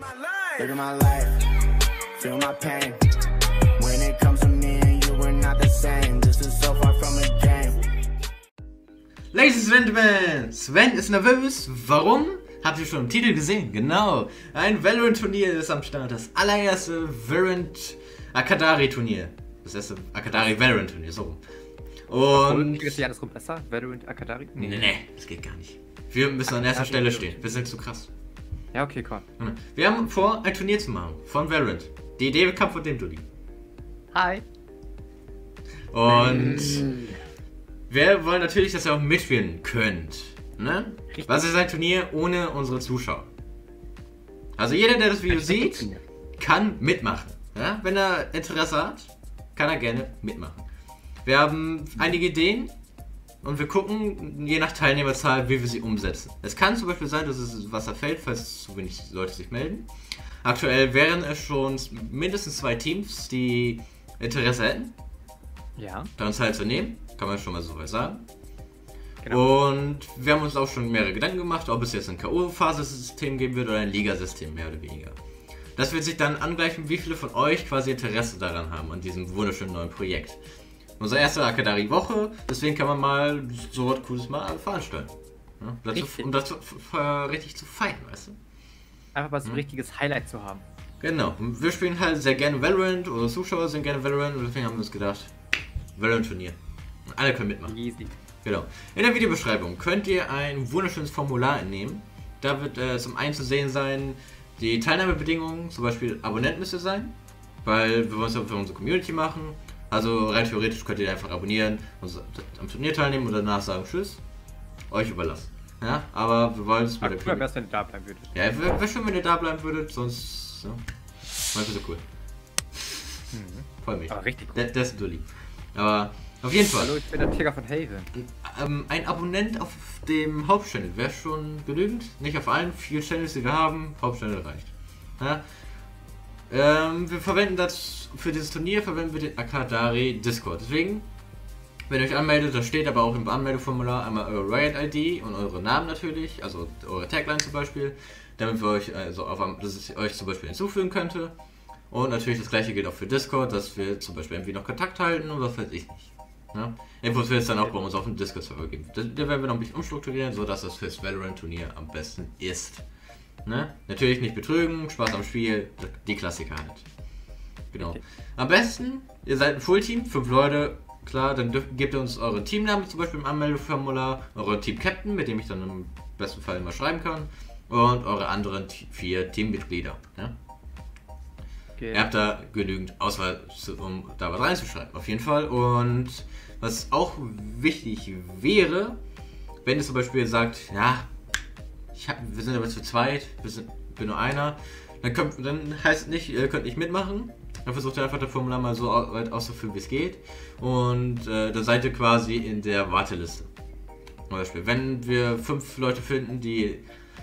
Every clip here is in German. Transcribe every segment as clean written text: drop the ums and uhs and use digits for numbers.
Look at my life, feel my pain. When it comes to me and you, we're not the same. This is so far from a game. Ladies and Gentlemen, Sven ist nervös. Warum? Habt ihr schon im Titel gesehen? Genau. Ein Valorant-Turnier ist am Start. Das allererste Valorant Akadari Turnier. Das erste Akadari Valorant Turnier, so. Und... Ist ja andersrum besser? Valorant Akadari? Nee, das geht gar nicht. Wir müssen an erster Stelle stehen. Wir sind zu krass. Ja, okay, komm. Wir haben vor, ein Turnier zu machen von Valorant. Die Idee kam von dem Dulli. Hi. Und wir wollen natürlich, dass ihr auch mitspielen könnt. Ne? Was ist ein Turnier ohne unsere Zuschauer? Also jeder, der das Video sieht, kann mitmachen. Ja? Wenn er Interesse hat, kann er gerne mitmachen. Wir haben einige Ideen und wir gucken, je nach Teilnehmerzahl, wie wir sie umsetzen. Es kann zum Beispiel sein, dass es ins Wasser fällt, falls zu wenig Leute sich melden. Aktuell wären es schon mindestens 2 Teams, die Interesse hätten. Ja. Bei uns teilzunehmen, kann man schon mal so weit sagen. Genau. Und wir haben uns auch schon mehrere Gedanken gemacht, ob es jetzt ein K.O.-Phase-System geben wird oder ein Ligasystem, mehr oder weniger. Das wird sich dann angleichen, wie viele von euch quasi Interesse daran haben, an diesem wunderschönen neuen Projekt. Unsere erste Akadari-Woche, deswegen kann man mal so was Cooles mal veranstalten. Ja, um das richtig zu feiern, weißt du? Einfach mal so ein richtiges Highlight zu haben. Genau, und wir spielen halt sehr gerne Valorant, oder Zuschauer sind gerne Valorant, und deswegen haben wir uns gedacht, Valorant-Turnier. Und alle können mitmachen. Easy. Genau. In der Videobeschreibung könnt ihr ein wunderschönes Formular entnehmen. Da wird zum einen zu sehen sein, die Teilnahmebedingungen, zum Beispiel Abonnent müsst ihr sein, weil wir wollen es ja für unsere Community machen. Also rein theoretisch könnt ihr einfach abonnieren und am Turnier teilnehmen und danach sagen Tschüss. Euch überlassen. Ja, aber wir wollen es mit der Community. Wäre, wenn ihr da bleiben würdet. Ja, wäre schön, wenn ihr da bleiben würdet, sonst. Ja, mal so cool. Freue mich. Aber richtig cool. Der ist Dulli. Aber auf jeden Fall. Hallo, ich bin der Tiger von Haven. Ein Abonnent auf dem Hauptchannel wäre schon genügend. Nicht auf allen 4 Channels, die wir haben. Hauptchannel reicht. Ja? Wir verwenden das für dieses Turnier verwenden wir den Akadari Discord. Deswegen, wenn ihr euch anmeldet, da steht aber auch im Anmeldeformular einmal eure Riot-ID und eure Namen natürlich, also eure Tagline zum Beispiel, damit wir euch dass ich euch zum Beispiel hinzufügen könnte. Und natürlich das gleiche gilt auch für Discord, dass wir zum Beispiel irgendwie noch Kontakt halten oder weiß ich nicht. Ja? Infos wird es dann auch bei uns auf dem Discord-Server geben. Da werden wir noch ein bisschen umstrukturieren, sodass das fürs Valorant-Turnier am besten ist. Ne? Natürlich nicht betrügen, Spaß am Spiel, die Klassiker halt. Genau. Okay. Am besten, ihr seid ein Fullteam, 5 Leute, klar, dann gebt ihr uns eure Teamnamen zum Beispiel im Anmeldeformular, eure Team-Captain, mit dem ich dann im besten Fall immer schreiben kann, und eure anderen 4 Teammitglieder. Ja? Okay. Ihr habt da genügend Auswahl, um da was reinzuschreiben, auf jeden Fall. Und was auch wichtig wäre, wenn ihr zum Beispiel sagt, ja, wir sind aber zu zweit, bin nur einer, dann heißt es nicht, ihr könnt nicht mitmachen. Dann versucht ihr einfach das Formular mal so weit auszufüllen, wie es geht. Und dann seid ihr quasi in der Warteliste. Zum Beispiel, wenn wir 5 Leute finden, die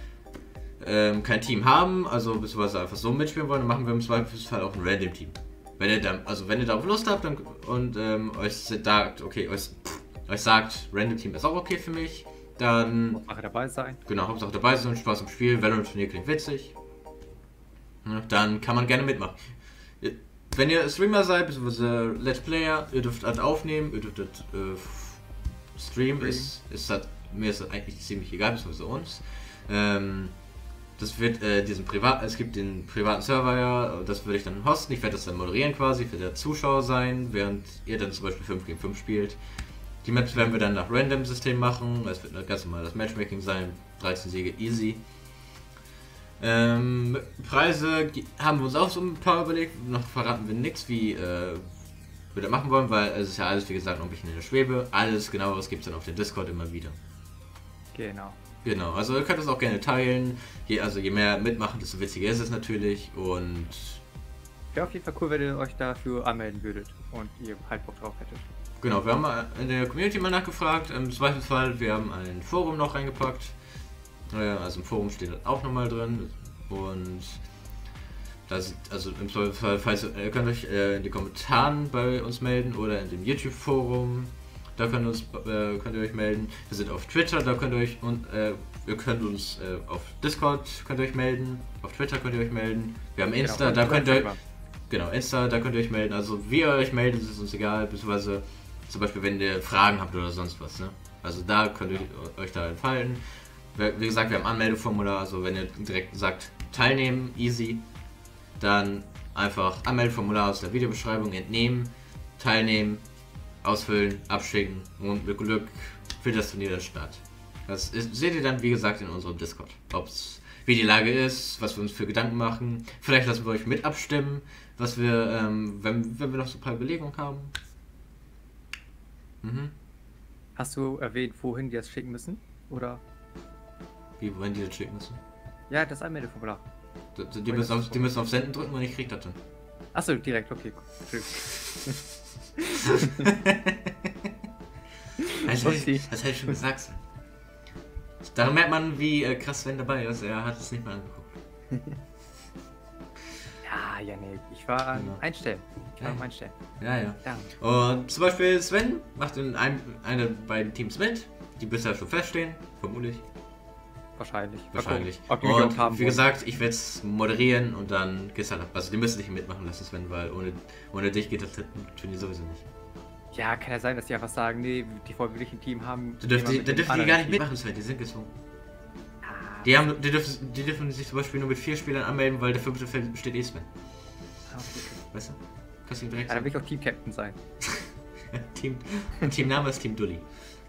kein Team haben, also beziehungsweise einfach so mitspielen wollen, dann machen wir im Zweifelsfall auch ein Random-Team. Wenn ihr darauf Lust habt dann, und euch sagt, okay, euch sagt, Random-Team ist auch okay für mich, dann... Hauptsache dabei sein. Genau, Hauptsache dabei sein, Spaß im Spiel, Valorant-Turnier klingt witzig. Ja, dann kann man gerne mitmachen. Wenn ihr Streamer seid, beziehungsweise Let's Player, ihr dürft halt aufnehmen, ihr dürft streamen, mir ist das eigentlich ziemlich egal, beziehungsweise uns. Das wird es gibt den privaten Server, ja, das würde ich dann hosten, ich werde das dann moderieren quasi, für der Zuschauer sein, während ihr dann zum Beispiel 5 gegen 5 spielt. Die Maps werden wir dann nach Random-System machen, es wird ganz normal das Matchmaking sein, 13 Siege easy. Preise haben wir uns auch so ein paar überlegt, noch verraten wir nichts, wie wir das machen wollen, weil es ist ja alles, wie gesagt, noch ein bisschen in der Schwebe. Alles genaueres gibt es dann auf dem Discord immer wieder. Genau, also ihr könnt das auch gerne teilen, je mehr mitmachen, desto witziger ist es natürlich und... Wäre auf jeden Fall cool, wenn ihr euch dafür anmelden würdet und ihr halt Bock drauf hättet. Genau, wir haben in der Community mal nachgefragt, im Zweifelsfall, wir haben ein Forum noch reingepackt, also im Forum steht das auch nochmal drin und das, also im Zweifelsfall, ihr könnt euch in die Kommentaren bei uns melden oder in dem YouTube-Forum. da könnt ihr euch melden. Wir sind auf Twitter, da könnt ihr euch ihr könnt uns auf Discord könnt ihr euch melden, auf Twitter könnt ihr euch melden. Wir haben Insta, da könnt ihr Insta, da könnt ihr euch melden. Also wie ihr euch meldet, ist uns egal, beziehungsweise zum Beispiel wenn ihr Fragen habt oder sonst was, ne? Also da könnt ihr euch da entfalten. Wie gesagt, wir haben Anmeldeformular, also wenn ihr direkt sagt teilnehmen, easy, dann einfach Anmeldeformular aus der Videobeschreibung entnehmen, teilnehmen, ausfüllen, abschicken und mit Glück findet das Turnier dann statt. Das seht ihr dann, wie gesagt, in unserem Discord. Wie die Lage ist, was wir uns für Gedanken machen. Vielleicht lassen wir euch mit abstimmen, was wir, wenn wir noch so ein paar Überlegungen haben. Mhm. Hast du erwähnt, wohin die das schicken müssen? Oder? Wie wollen die das schicken müssen? Ja, das Anmeldeformular. Die müssen auf Senden drücken und ich krieg das dann. Achso, direkt, okay. Das hätte ich schon gesagt. Daran merkt man, wie krass Sven dabei ist. Er hat es nicht mehr angeguckt. Ja, nee. Ich war am Einstellen. Ja. Und zum Beispiel Sven macht in einer der beiden Teams mit, die bisher schon feststehen, vermutlich. Wahrscheinlich. Und wie gesagt, ich werde es moderieren und dann geht's halt ab. Also die müssen dich mitmachen lassen, Sven, weil ohne dich geht das Turnier sowieso nicht. Ja, kann ja sein, dass die einfach sagen, nee, die wollen wirklich ein Team haben. Da dürfen die gar nicht mitmachen, Sven, die sind gezwungen. Die dürfen sich zum Beispiel nur mit 4 Spielern anmelden, weil der 5. Feld steht Sven. Okay. Weißt du? Kannst du ihm direkt dann will ich auch Team-Captain sein. Teamname ist Team Dulli.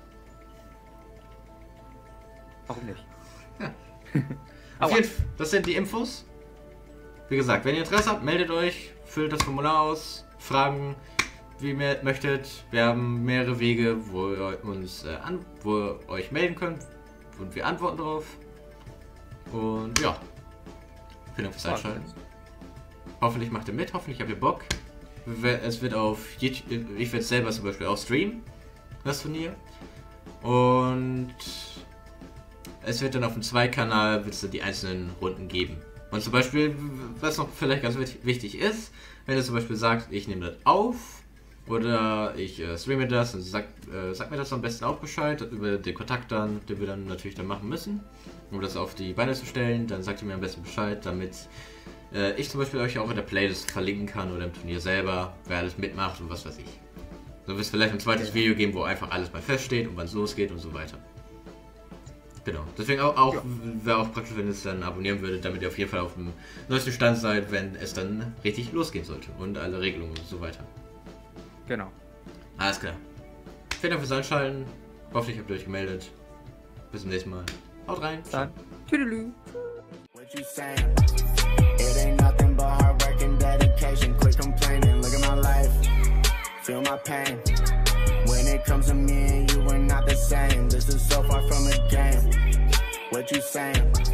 Warum nicht? Ja. Auf jeden Fall, das sind die Infos. Wie gesagt, wenn ihr Interesse habt, meldet euch, füllt das Formular aus, Fragen, wie ihr möchtet. Wir haben mehrere Wege, wo ihr euch melden könnt und wir antworten darauf. Und ja, vielen Dank fürs Einschalten. Hoffentlich macht ihr mit, hoffentlich habt ihr Bock. Es wird auf YouTube, ich werde es selber zum Beispiel auch streamen, das Turnier. Und es wird dann auf dem 2-Kanal die einzelnen Runden geben. Und zum Beispiel, was noch vielleicht ganz wichtig ist, wenn ihr zum Beispiel sagt, ich nehme das auf oder ich streame das, dann sagt mir das am besten auch Bescheid über den Kontakt dann, den wir dann natürlich machen müssen, um das auf die Beine zu stellen. Dann sagt ihr mir am besten Bescheid, damit ich zum Beispiel euch auch in der Playlist verlinken kann oder im Turnier selber, wer alles mitmacht und was weiß ich. So wird es vielleicht ein zweites Video geben, wo einfach alles mal feststeht und wann es losgeht und so weiter. Genau, deswegen wäre auch praktisch, wenn ihr es dann abonnieren würdet, damit ihr auf jeden Fall auf dem neuesten Stand seid, wenn es dann richtig losgehen sollte und alle Regelungen und so weiter. Genau. Alles klar. Vielen Dank fürs Einschalten. Hoffentlich habt ihr euch gemeldet. Bis zum nächsten Mal. Haut rein. Dann. Tüdelü. What you saying? It ain't nothing but hard work and dedication. Quit complaining, look at my life. Feel my pain. When it comes to me and you, we're not the same. This is so far from a game. What you saying?